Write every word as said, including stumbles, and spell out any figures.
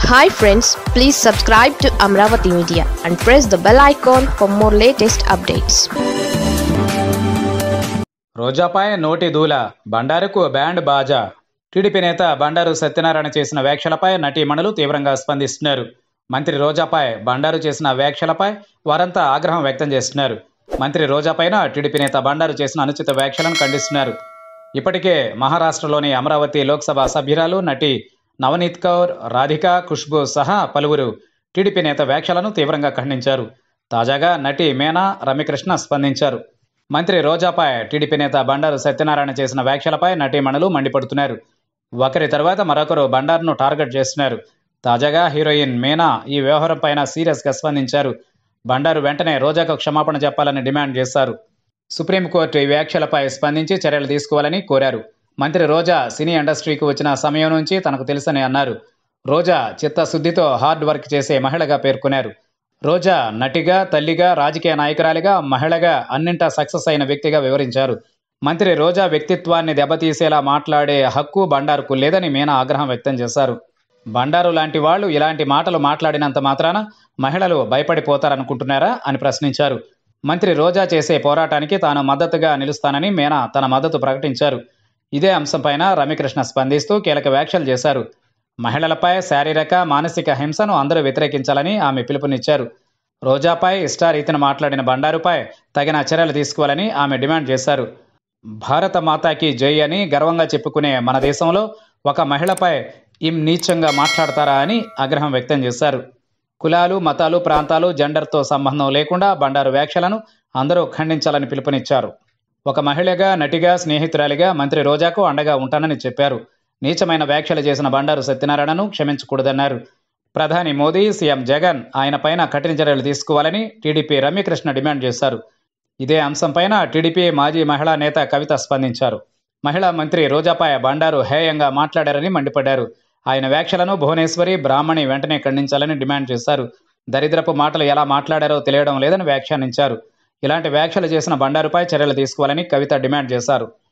Hi friends, please subscribe to Amaravathi Media and press the bell icon for more latest updates. రోజాపై నోటి దూల, బండారుకు band బాజా. TDP నేత బండారు సత్యనారాయణ చేసిన వ్యాఖ్యలపై నటీమణులు తీవ్రంగా స్పందిస్తున్నారు. మంత్రి రోజాపై బండారు చేసిన వ్యాఖ్యలపై వారంతా ఆగ్రహం వ్యక్తం చేస్తున్నారు. మంత్రి రోజాపైన టీడీపీ నేత బండారు చేసిన అనుచిత వ్యాఖ్యలను ఖండిస్తున్నారు. ఇప్పటికే మహారాష్ట్రలోని అమరావతి లోక్సభ సభ్యురాలు నటి నవనీత్ కౌర్, రాధిక, ఖుష్బూ సహా పలువురు టీడీపీ నేత వ్యాఖ్యలను తీవ్రంగా ఖండించారు. తాజాగా నటి మీనా రమ్యకృష్ణ స్పందించారు. మంత్రి రోజాపై టీడీపీ నేత బండారు సత్యనారాయణ చేసిన వ్యాఖ్యలపై నటీమణులు మండిపడుతున్నారు. ఒకరి తర్వాత మరొకరు బండారును టార్గెట్ చేస్తున్నారు. తాజాగా హీరోయిన్ మీనా ఈ వ్యవహారంపైన సీరియస్గా స్పందించారు. బండారు వెంటనే రోజాకు క్షమాపణ చెప్పాలని డిమాండ్ చేశారు. సుప్రీంకోర్టు ఈ వ్యాఖ్యలపై స్పందించి చర్యలు తీసుకోవాలని కోరారు. మంత్రి రోజా సినీ ఇండస్ట్రీకి వచ్చిన సమయం నుంచి తనకు తెలుసని అన్నారు. రోజా చిత్తశుద్ధితో హార్డ్ వర్క్ చేసే మహిళగా పేర్కొన్నారు. రోజా నటిగా, తల్లిగా, రాజకీయ నాయకురాలిగా, మహిళగా అన్నింటా సక్సెస్ అయిన వ్యక్తిగా వివరించారు. మంత్రి రోజా వ్యక్తిత్వాన్ని దెబ్బతీసేలా మాట్లాడే హక్కు బండారుకు లేదని మీనా ఆగ్రహం వ్యక్తం చేశారు. బండారు లాంటి వాళ్లు ఇలాంటి మాటలు మాట్లాడినంత మాత్రాన మహిళలు భయపడిపోతారనుకుంటున్నారా అని ప్రశ్నించారు. మంత్రి రోజా చేసే పోరాటానికి తాను మద్దతుగా నిలుస్తానని మీనా తన మద్దతు ప్రకటించారు. ఇదే అంశంపైన రమ్యకృష్ణ స్పందిస్తూ కీలక వ్యాఖ్యలు చేశారు. మహిళలపై శారీరక, మానసిక హింసను అందరూ వ్యతిరేకించాలని ఆమె పిలుపునిచ్చారు. రోజాపై ఇష్టారీతిన మాట్లాడిన బండారుపై తగిన చర్యలు తీసుకోవాలని ఆమె డిమాండ్ చేశారు. భారత మాతాకి జై అని గర్వంగా చెప్పుకునే మన దేశంలో ఒక మహిళపై ఇం నీచంగా మాట్లాడతారా అని ఆగ్రహం వ్యక్తం చేశారు. కులాలు, మతాలు, ప్రాంతాలు, జెండర్తో సంబంధం లేకుండా బండారు వ్యాఖ్యలను అందరూ ఖండించాలని పిలుపునిచ్చారు. ఒక మహిళగా, నటిగా, స్నేహితురాలిగా మంత్రి రోజాకు అండగా ఉంటానని చెప్పారు. నీచమైన వ్యాఖ్యలు చేసిన బండారు సత్యనారాయణను క్షమించకూడదన్నారు. ప్రధాని మోదీ, సీఎం జగన్ ఆయనపైన కఠిన చర్యలు తీసుకోవాలని టీడీపీ రమ్యకృష్ణ డిమాండ్ చేశారు. ఇదే అంశంపైన టీడీపీ మాజీ మహిళా నేత కవిత స్పందించారు. మహిళా మంత్రి రోజాపై బండారు హేయంగా మాట్లాడారని మండిపడ్డారు. ఆయన వ్యాఖ్యలను భువనేశ్వరి, బ్రాహ్మణి వెంటనే ఖండించాలని డిమాండ్ చేశారు. దరిద్రపు మాటలు ఎలా మాట్లాడారో తెలియడం లేదని వ్యాఖ్యానించారు. ఇలాంటి వ్యాఖ్యలు చేసిన బండారుపై చర్యలు తీసుకోవాలని కవిత డిమాండ్ చేశారు.